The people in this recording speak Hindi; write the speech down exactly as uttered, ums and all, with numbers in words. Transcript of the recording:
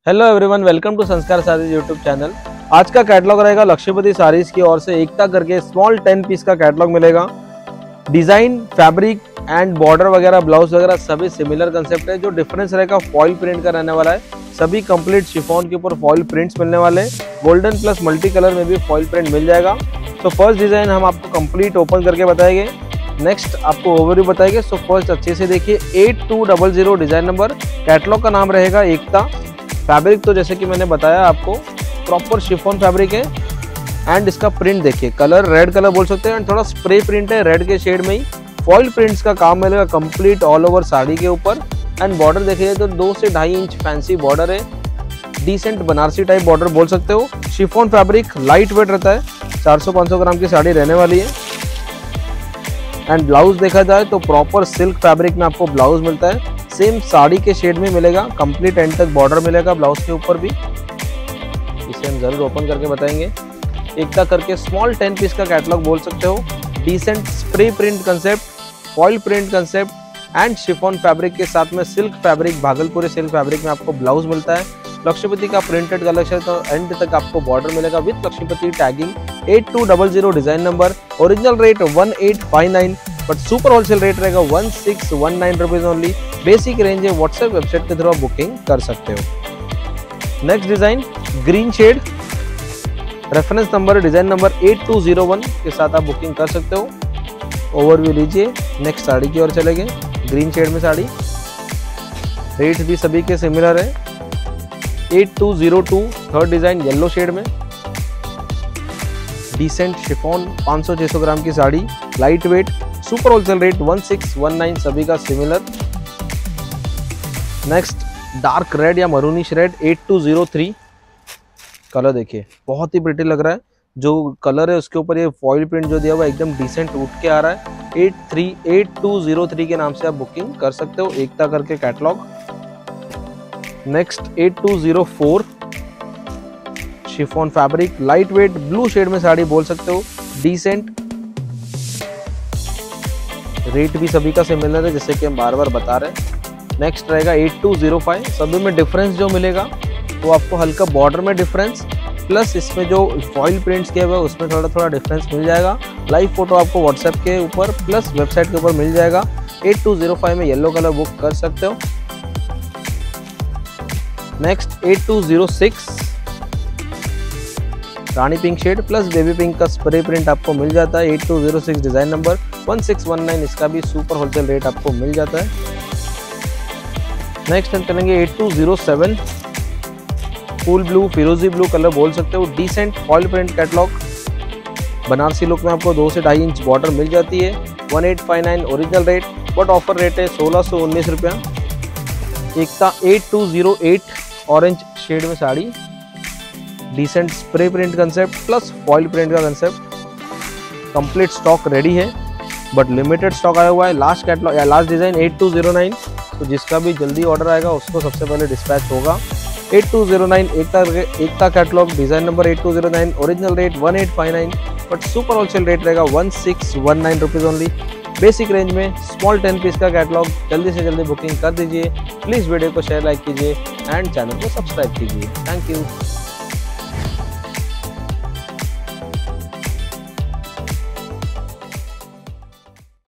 हेलो एवरीवन, वेलकम टू संस्कार सारीज यूट्यूब चैनल। आज का कैटलॉग रहेगा लक्ष्मीपति सारीज की ओर से एकता करके स्मॉल टेन पीस का कैटलॉग मिलेगा। डिजाइन, फैब्रिक एंड बॉर्डर वगैरह, ब्लाउज वगैरह सभी सिमिलर कंसेप्ट है। जो डिफरेंस रहेगा फॉइल प्रिंट का रहने वाला है। सभी कंप्लीट शिफॉन के ऊपर फॉइल प्रिंट्स मिलने वाले। गोल्डन प्लस मल्टी कलर में भी फॉइल प्रिंट मिल जाएगा। तो फर्स्ट डिजाइन हम आपको कंप्लीट ओपन करके बताएंगे, नेक्स्ट आपको ओवरव्यू बताएंगे। सो फर्स्ट अच्छे से देखिए, eight two double zero design number. Catalogue का नाम रहेगा एकता। फैब्रिक तो जैसे कि मैंने बताया आपको प्रॉपर शिफॉन फैब्रिक है। एंड इसका प्रिंट देखिए, कलर रेड कलर बोल सकते हैं एंड थोड़ा स्प्रे प्रिंट है रेड के शेड में ही। फॉइल प्रिंट्स का काम मिलेगा कंप्लीट ऑल ओवर साड़ी के ऊपर। एंड बॉर्डर देखिए तो दो से ढाई इंच फैंसी बॉर्डर है। डिसेंट बनारसी टाइप बॉर्डर बोल सकते हो। शिफॉन फैब्रिक लाइट वेट रहता है। चार सौ पाँच सौ ग्राम की साड़ी रहने वाली है। एंड ब्लाउज देखा जाए तो प्रॉपर सिल्क फैब्रिक में आपको ब्लाउज मिलता है। सेम साड़ी के शेड में मिलेगा। कंप्लीट एंड तक बॉर्डर मिलेगा ब्लाउज के ऊपर भी। इसे हम जरूर ओपन करके बताएंगे। एकता करके स्मॉल टेन पीस का कैटलॉग बोल सकते हो। Decent spray print concept, foil print concept and chiffon fabric के साथ में silk fabric, Bhagalpuri silk fabric में आपको ब्लाउज मिलता है। लक्ष्मीपति का प्रिंटेड कलेक्शन, तो एंड तक आपको बॉर्डर मिलेगा with Lakshmipati tagging. Eight two double zero design number. Original rate one eight five nine, but super wholesale rate रहेगा one six one nine rupees only. Basic range है, व्हाट्सएप वेबसाइट के थ्रू आप बुकिंग कर सकते हो। Next design green shade, reference number design number eight two zero one के साथ आप बुकिंग कर सकते हो। ओवरव्यू लीजिए। नेक्स्ट साड़ी की ओर चलेंगे। ग्रीन शेड में साड़ी, रेट भी सभी के सिमिलर है। Eight two zero two third design yellow shade में। डिसेंट शिफॉन पाँच सौ छह सौ ग्राम की sari, light weight, super wholesale rate one six one nine, सभी का सिमिलर। नेक्स्ट डार्क रेड या maroonish red, eight two zero three. Colour देखिए बहुत ही प्रिटी लग रहा है। जो कलर है उसके ऊपर ये फॉइल प्रिंट जो दिया हुआ है एकदम डिसेंट उठ के आ रहा है। Eight three eight two zero three के नाम से आप बुकिंग कर सकते हो एकता करके catalogue. Next eight two zero four, chiffon fabric, light weight blue shade में साड़ी बोल सकते हो। डिसेंट रेट भी सभी का सिमिलर है जैसे कि हम बार बार बता रहे हैं। नेक्स्ट रहेगा एट टू जीरो फाइव। सभी में डिफरेंस जो मिलेगा वो आपको हल्का बॉर्डर में डिफरेंस, प्लस इसमें जो फॉइल प्रिंट्स किया हुआ है उसमें थोड़ा थोड़ा डिफरेंस मिल जाएगा। लाइव फोटो आपको व्हाट्सएप के ऊपर प्लस वेबसाइट के ऊपर मिल जाएगा। एट टू जीरो फाइव में येलो कलर बुक कर सकते हो। Next eight two zero six, rani pink shade plus baby pink का स्प्रे प्रिंट आपको मिल जाता है। Eight two zero six design number one six one nine, इसका भी सुपर होलसेल रेट आपको मिल जाता है। नेक्स्ट हम चलेंगे एट टू जीरो सेवन, फूल ब्लू, फिरोजी ब्लू कलर बोल सकते हो। Decent foil print catalogue, Banarasi look में आपको दो से ढाई इंच बॉर्डर मिल जाती है। One eight five nine original rate, but offer rate है सोलह सौ उन्नीस रुपया। Ekta eight two zero eight, orange shade में sari, decent spray print concept plus foil print का कंसेप्ट। कंप्लीट स्टॉक रेडी है बट लिमिटेड स्टॉक आया हुआ है। लास्ट कैटलॉग या last design eight two zero nine, तो जिसका भी जल्दी ऑर्डर आएगा उसको सबसे पहले डिस्पैच होगा। Eight two zero nine Ekta Ekta catalogue, design number eight two zero nine, original rate one eight five nine, but super wholesale rate रहेगा one six one nine rupees only. Basic range में स्मॉल टेन पीस का कैटलॉग, जल्दी से जल्दी बुकिंग कर दीजिए। प्लीज वीडियो को शेयर, लाइक कीजिए एंड चैनल को सब्सक्राइब कीजिए। Thank you.